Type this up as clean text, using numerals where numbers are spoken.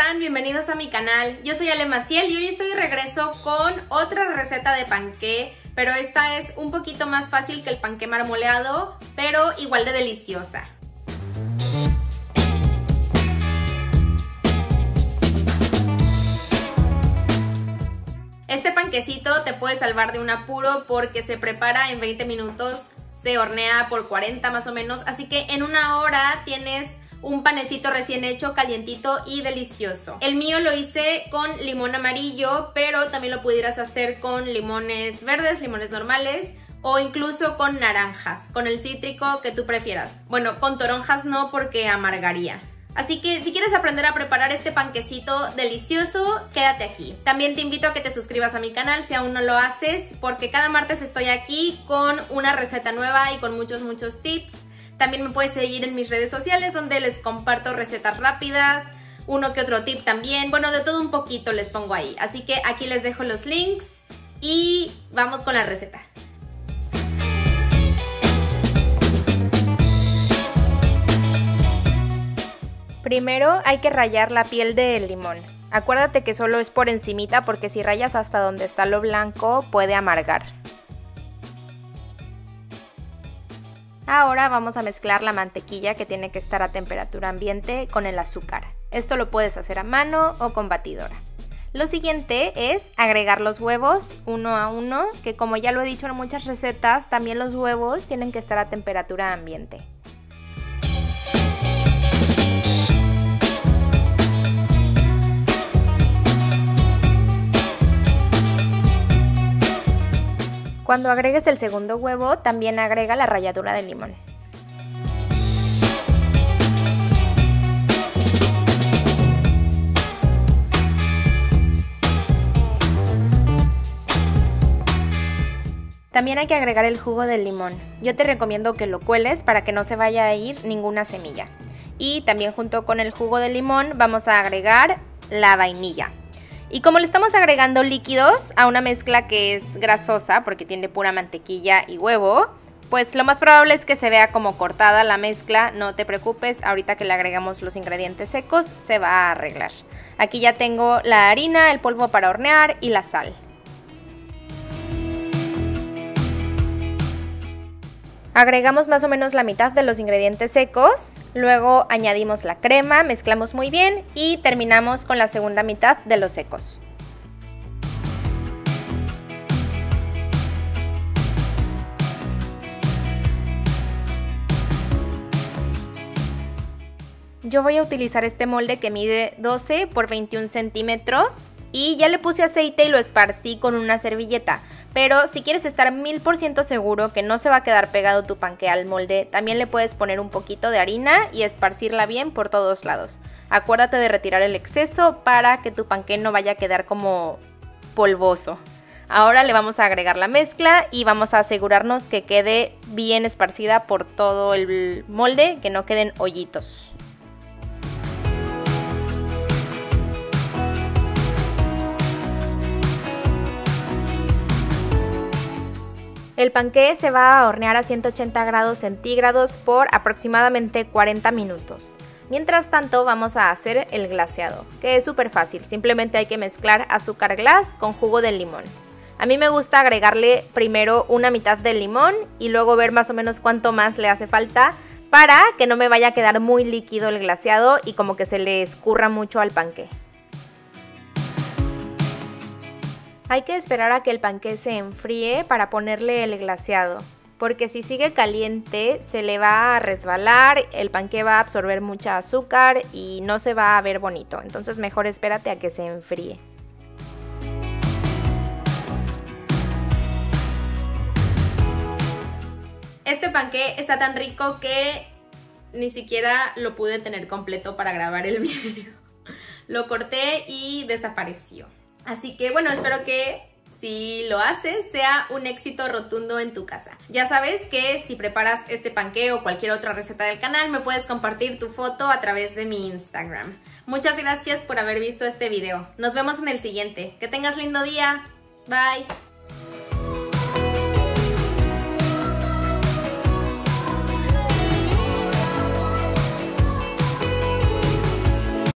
están? Bienvenidos a mi canal. Yo soy Ale Maciel y hoy estoy de regreso con otra receta de panqué, pero esta es un poquito más fácil que el panqué marmoleado, pero igual de deliciosa. Este panquecito te puede salvar de un apuro porque se prepara en 20 minutos, se hornea por 40 más o menos, así que en una hora tienes un panecito recién hecho, calientito y delicioso. El mío lo hice con limón amarillo, pero también lo pudieras hacer con limones verdes, limones normales, o incluso con naranjas, con el cítrico que tú prefieras. Bueno, con toronjas no porque amargaría. Así que si quieres aprender a preparar este panquecito delicioso, quédate aquí. También te invito a que te suscribas a mi canal si aún no lo haces, porque cada martes estoy aquí con una receta nueva y con muchos tips. También me puedes seguir en mis redes sociales donde les comparto recetas rápidas, uno que otro tip también. Bueno, de todo un poquito les pongo ahí. Así que aquí les dejo los links y vamos con la receta. Primero hay que rallar la piel del limón. Acuérdate que solo es por encimita porque si rayas hasta donde está lo blanco puede amargar. Ahora vamos a mezclar la mantequilla que tiene que estar a temperatura ambiente con el azúcar. Esto lo puedes hacer a mano o con batidora. Lo siguiente es agregar los huevos uno a uno, que como ya lo he dicho en muchas recetas, también los huevos tienen que estar a temperatura ambiente. Cuando agregues el segundo huevo, también agrega la ralladura de limón. También hay que agregar el jugo del limón. Yo te recomiendo que lo cueles para que no se vaya a ir ninguna semilla. Y también junto con el jugo de limón vamos a agregar la vainilla. Y como le estamos agregando líquidos a una mezcla que es grasosa porque tiene pura mantequilla y huevo, pues lo más probable es que se vea como cortada la mezcla. No te preocupes, ahorita que le agregamos los ingredientes secos se va a arreglar. Aquí ya tengo la harina, el polvo para hornear y la sal. Agregamos más o menos la mitad de los ingredientes secos, luego añadimos la crema, mezclamos muy bien y terminamos con la segunda mitad de los secos. Yo voy a utilizar este molde que mide 12 por 21 centímetros y ya le puse aceite y lo esparcí con una servilleta. Pero si quieres estar 1000% seguro que no se va a quedar pegado tu panqué al molde, también le puedes poner un poquito de harina y esparcirla bien por todos lados. Acuérdate de retirar el exceso para que tu panqué no vaya a quedar como polvoso. Ahora le vamos a agregar la mezcla y vamos a asegurarnos que quede bien esparcida por todo el molde, que no queden hoyitos. El panqué se va a hornear a 180 grados centígrados por aproximadamente 40 minutos. Mientras tanto vamos a hacer el glaseado, que es súper fácil, simplemente hay que mezclar azúcar glass con jugo de limón. A mí me gusta agregarle primero una mitad del limón y luego ver más o menos cuánto más le hace falta para que no me vaya a quedar muy líquido el glaseado y como que se le escurra mucho al panqué. Hay que esperar a que el panqué se enfríe para ponerle el glaseado, porque si sigue caliente se le va a resbalar, el panqué va a absorber mucha azúcar y no se va a ver bonito, entonces mejor espérate a que se enfríe. Este panqué está tan rico que ni siquiera lo pude tener completo para grabar el video. Lo corté y desapareció. Así que bueno, espero que si lo haces sea un éxito rotundo en tu casa. Ya sabes que si preparas este panqué o cualquier otra receta del canal me puedes compartir tu foto a través de mi Instagram. Muchas gracias por haber visto este video. Nos vemos en el siguiente. Que tengas lindo día. Bye.